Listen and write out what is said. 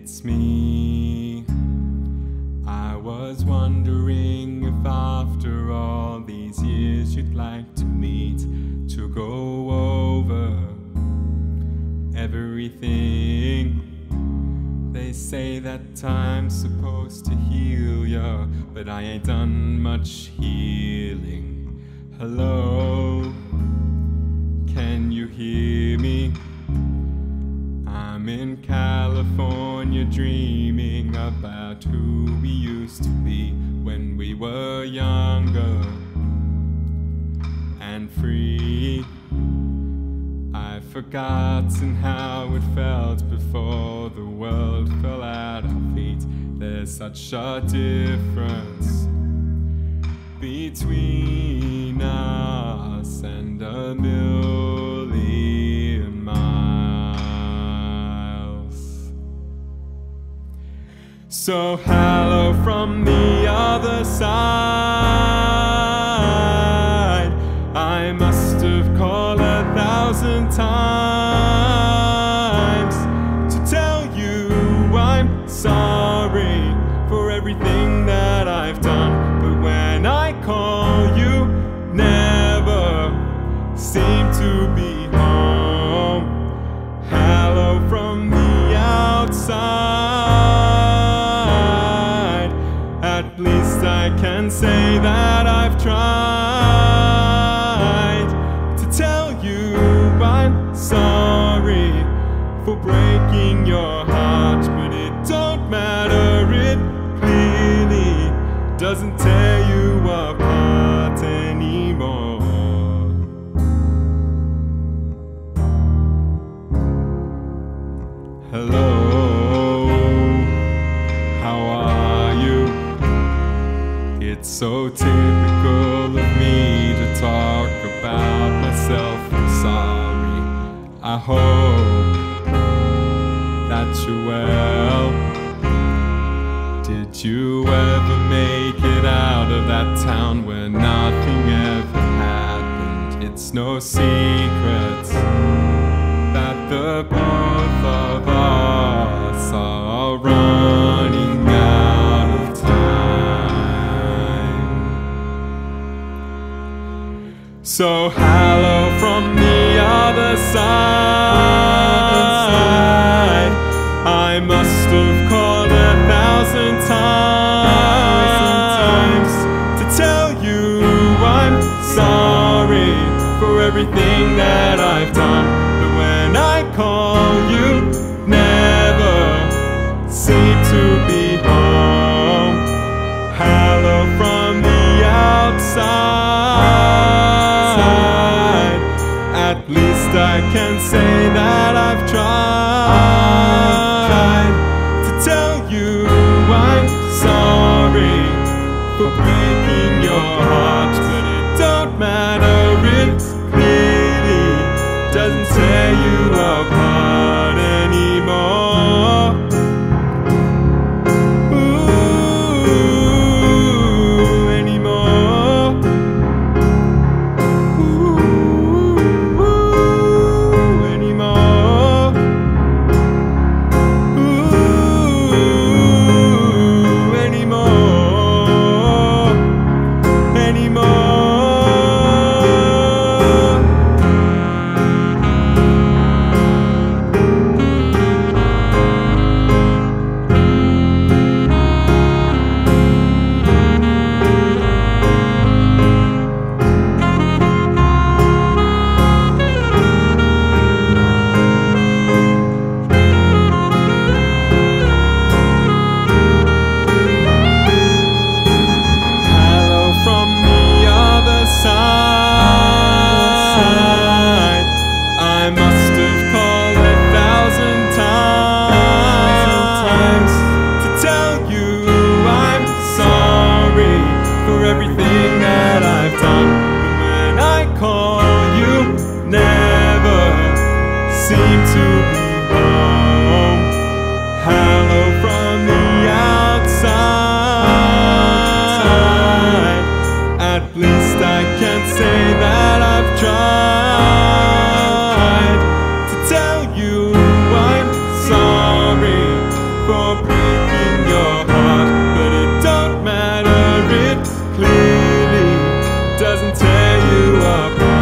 it's me. I was wondering if after all these years you'd like to meet to go over everything. They say that time's supposed to heal ya, but I ain't done much healing. Hello, can you hear me? I'm in California dreaming about who we used to be when we were younger and free. I've forgotten how it felt before the world fell at our feet. There's such a difference between us and a million miles. So hello from the other side. I must have called 1,000 times to tell you I'm sorry for everything that I've done, but when I call you never seem to be home. Hello from the outside. At least I can say that I've tried to tell you I'm sorry for breaking your heart, but it don't matter, it clearly doesn't tear you apart anymore. Hello, how are you? It's so typical of me to talk about myself. I'm sorry. I hope that you're well. Did you ever make it out of that town where nothing ever happened? It's no secret that the both of us are running out of time. So hello from the other side. I must have called 1,000 times to tell you I'm sorry for everything that I've done, but when I call you never seem to be home. Hello from the outside. At least I can say that I've tried to tell you I'm sorry for breaking your heart, but it don't matter, it clearly doesn't tear you apart anymore. Ooh, anymore. Ooh, anymore. Ooh, anymore. Anymore. I must have called 1,000 times to tell you I'm sorry for everything that I've done, but when I call you never seem to be home. Hello from the outside. At least I can say that I've tried to tell you I'm sorry for doesn't tear you apart.